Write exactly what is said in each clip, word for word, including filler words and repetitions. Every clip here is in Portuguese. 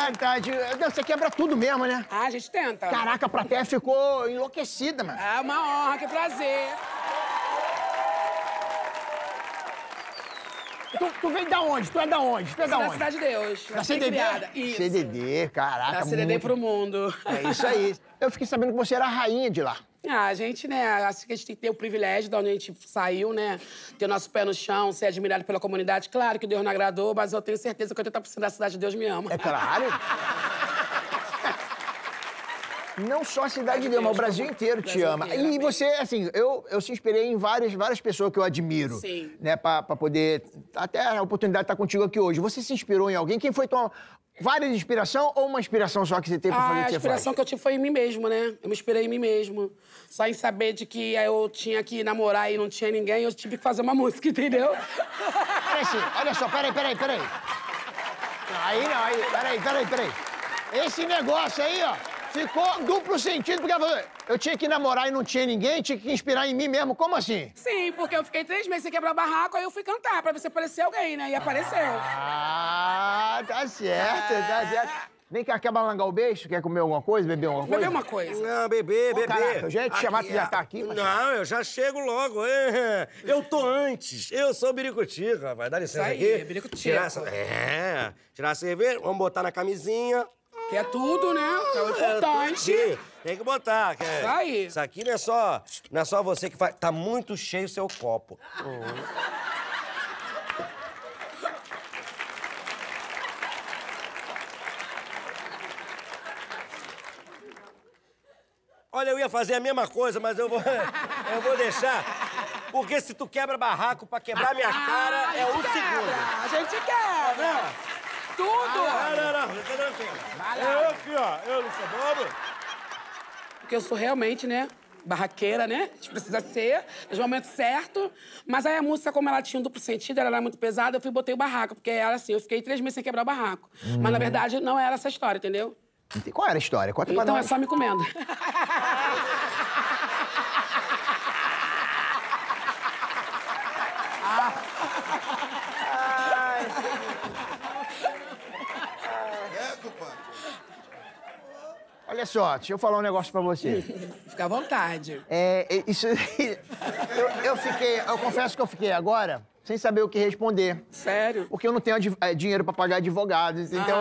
verdade. Não, você quebra tudo mesmo, né? Ah, a gente tenta. Caraca, a plateia ficou enlouquecida, mano. É uma honra, que prazer. Tu, tu vem da onde? Tu é da onde? Tu é da Da onde? Cidade de Deus. Da C D D? Isso. C D D, caraca. Da C D D muito... pro mundo. É isso aí. Eu fiquei sabendo que você era a rainha de lá. Ah, a gente, né, acho que a gente tem que ter o privilégio de onde a gente saiu, né? Ter o nosso pé no chão, ser admirado pela comunidade. Claro que Deus não agradou, mas eu tenho certeza que oitenta por cento da cidade de Deus me ama. É claro. Não só a cidade de Deus, mas o Brasil inteiro te ama. E você, assim, eu, eu se inspirei em várias, várias pessoas que eu admiro. Sim. Né, pra, pra poder... Até a oportunidade de estar contigo aqui hoje. Você se inspirou em alguém? Quem foi tua... Várias inspiração ou uma inspiração só que você teve pra fazer o Ah, que a você inspiração faz? que eu tive foi em mim mesmo, né? Eu me inspirei em mim mesmo. Só em saber de que eu tinha que namorar e não tinha ninguém, eu tive que fazer uma música, entendeu? Peraí, sim. Olha só, peraí, peraí, peraí. Aí não, aí, peraí, peraí, peraí. Esse negócio aí, ó, ficou duplo sentido, porque ela falou, eu tinha que namorar e não tinha ninguém, tinha que inspirar em mim mesmo. Como assim? Sim, porque eu fiquei três meses sem quebrar barraco, aí eu fui cantar pra ver se aparecia alguém, né? E apareceu. Ah, tá certo, tá certo. Vem cá, quer balangar o beijo? Quer comer alguma coisa, beber alguma coisa? Beber uma coisa. Não, bebê, bebê. Caraca, eu já ia te chamar, Aqui, tu já ah, tá aqui. Mas... Não, eu já chego logo. É. Eu tô antes. Eu sou o Biricutico, rapaz. Dá licença Isso aí, aqui. Biricutico. Tirar essa... É. Tirar a cerveja, vamos botar na camisinha. Que é tudo, né? Que é o importante. É, tudo. Tem que botar. Que é... Isso aí. Isso aqui não é só, não é só você que faz. Tá muito cheio o seu copo. Olha, eu ia fazer a mesma coisa, mas eu vou, eu vou deixar. Porque se tu quebra barraco pra quebrar minha cara, Ah, é um a gente segundo. quebra, a gente quebra. Não, Tudo. não, não, fica tranquilo. Eu aqui, ó, eu não sou bobo. Porque eu sou realmente, né, barraqueira, né? A gente precisa ser, nos momentos certos. Mas aí a música, como ela tinha um duplo sentido, ela era muito pesada, eu fui e botei o barraco. Porque era assim, eu fiquei três meses sem quebrar o barraco. Hum. Mas, na verdade, não era essa história, entendeu? Qual era a história? Conta pra Então é nós. só me comendo. Olha só, deixa eu falar um negócio pra você. Fica à vontade. É, é, isso... eu, eu fiquei... Eu confesso que eu fiquei agora sem saber o que responder. Sério? Porque eu não tenho adv- é, dinheiro pra pagar advogados, então...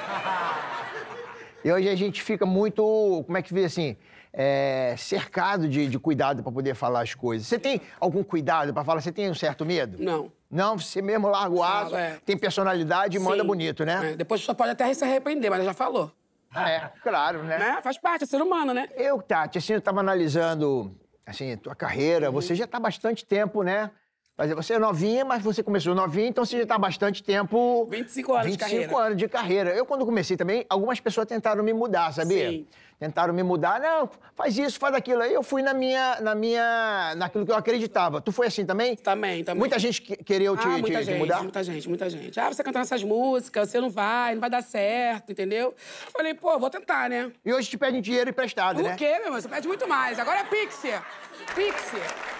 E hoje a gente fica muito, como é que diz assim, é, cercado de, de cuidado pra poder falar as coisas. Você tem algum cuidado pra falar? Você tem um certo medo? Não. Não? Você mesmo larga o aço, Falo, é. tem personalidade e manda Sim. bonito, né? É, depois você pode até se arrepender, mas já falou. É, claro, né? Né? Faz parte, é ser humano, né? Eu, Tati, assim, eu tava analisando, assim, tua carreira. Uhum. Você já tá há bastante tempo, né? Mas você é novinha, mas você começou novinha, então você já tá há bastante tempo... vinte e cinco anos de carreira. vinte e cinco anos de carreira. Eu, quando comecei também, algumas pessoas tentaram me mudar, sabia? Sim. Tentaram me mudar. Não, faz isso, faz aquilo. Aí eu fui na minha, na minha... naquilo que eu acreditava. Tu foi assim também? Também, também. Muita gente que- queria te, ah, te- muita te gente, mudar? muita gente, muita gente. Ah, você cantando essas músicas, você não vai, não vai dar certo, entendeu? Falei, pô, vou tentar, né? E hoje te pedem dinheiro emprestado, O né? quê, meu irmão? Você pede muito mais. Agora é Pixie. Pixie.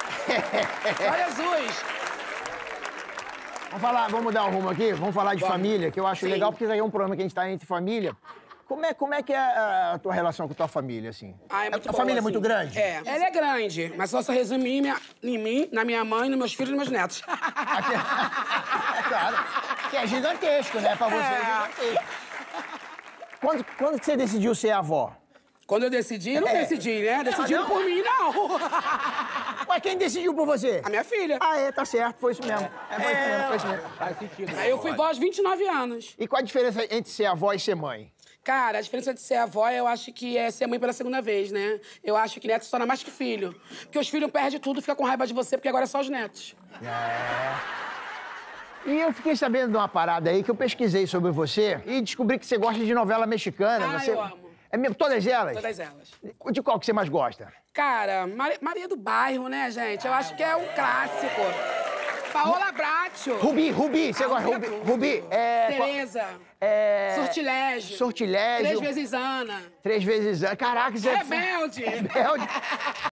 Olha, Jesus. Vamos falar, vamos mudar o rumo aqui? Vamos falar de Vamos. família, que eu acho Sim. legal, porque isso aí é um programa que a gente tá entre família. Como é, como é que é a, a tua relação com a tua família, assim? Ah, é muito a boa, família é assim. muito grande? É. Ela é grande, mas só se resumir em, minha- em mim, na minha mãe, nos meus filhos e nos meus netos. É claro. Que é gigantesco, né? Pra você é, É. gigantesco. Quando, quando que você decidiu ser avó? Quando eu decidi, eu não É. decidi, né? Decidiram não? por mim, não. Ué, quem decidiu por você? A minha filha. Ah, é, tá certo, foi isso mesmo. É, foi isso mesmo, foi isso mesmo. Faz sentido. Aí eu fui vó aos vinte e nove anos. E qual a diferença entre ser avó e ser mãe? Cara, a diferença de ser avó, eu acho que é ser mãe pela segunda vez, né? Eu acho que neto se torna mais que filho. Porque os filhos perdem tudo, ficam com raiva de você, porque agora é só os netos. É. E eu fiquei sabendo de uma parada aí que eu pesquisei sobre você e descobri que você gosta de novela mexicana. Ah, você... eu amo. É mesmo? Todas elas? Todas elas. De qual que você mais gosta? Cara, Maria, Maria do Bairro, né, gente? Eu acho que é um clássico. Paola Bracho. Rubi, Rubi, você Ah, gosta? Rubi Rubi, é tudo. Rubi, é... Tereza. É... Sortilégio. Sortilégio. Três vezes Ana. Três vezes... Caraca, você... Rebelde. Rebelde.